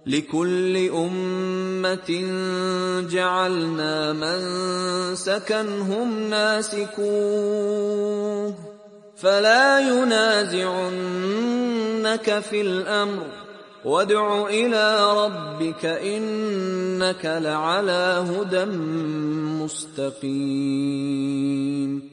لكل أمة جعلنا منسكا هم ناسكوه فلا ينازعنك في الأمر وادع إلى ربك إنك لعلى هدى مستقيم